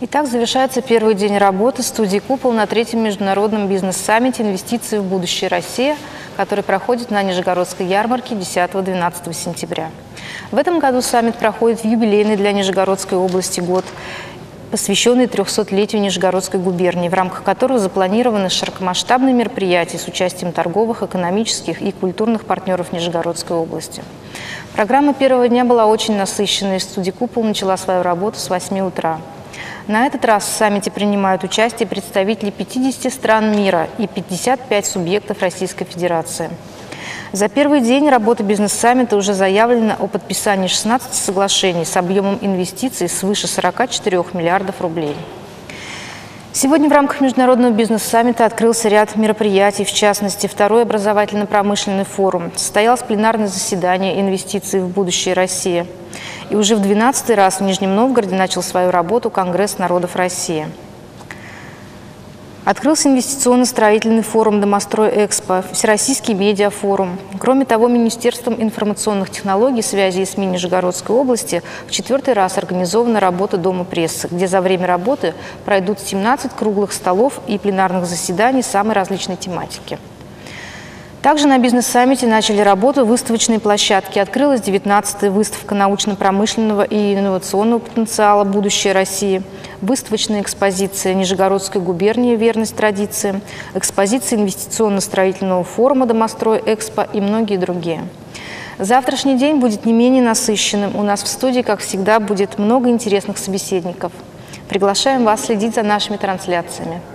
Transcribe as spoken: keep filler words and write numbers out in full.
Итак, завершается первый день работы студии «Купол» на третьем международном бизнес-саммите «Инвестиции в будущее Россия», который проходит на Нижегородской ярмарке десятого-двенадцатого сентября. В этом году саммит проходит в юбилейный для Нижегородской области год, посвященный трехсотлетию Нижегородской губернии, в рамках которого запланированы широкомасштабные мероприятия с участием торговых, экономических и культурных партнеров Нижегородской области. Программа первого дня была очень насыщенной, и студия «Купол» начала свою работу с восьми утра. На этот раз в саммите принимают участие представители пятидесяти стран мира и пятидесяти пяти субъектов Российской Федерации. За первый день работы бизнес-саммита уже заявлено о подписании шестнадцати соглашений с объемом инвестиций свыше сорока четырёх миллиардов рублей. Сегодня в рамках международного бизнес-саммита открылся ряд мероприятий, в частности, второй образовательно-промышленный форум. Состоялось пленарное заседание «Инвестиции в будущее России». И уже в двенадцатый раз в Нижнем Новгороде начал свою работу Конгресс народов России. Открылся инвестиционно-строительный форум «Домострой-Экспо», Всероссийский медиафорум. Кроме того, Министерством информационных технологий, связи и СМИ Нижегородской области в четвертый раз организована работа Дома прессы, где за время работы пройдут семнадцать круглых столов и пленарных заседаний самой различной тематики. Также на бизнес-саммите начали работу выставочные площадки. Открылась девятнадцатая выставка научно-промышленного и инновационного потенциала «Будущее России», выставочная экспозиция Нижегородской губернии «Верность традициям», экспозиция инвестиционно-строительного форума «Домострой-Экспо» и многие другие. Завтрашний день будет не менее насыщенным. У нас в студии, как всегда, будет много интересных собеседников. Приглашаем вас следить за нашими трансляциями.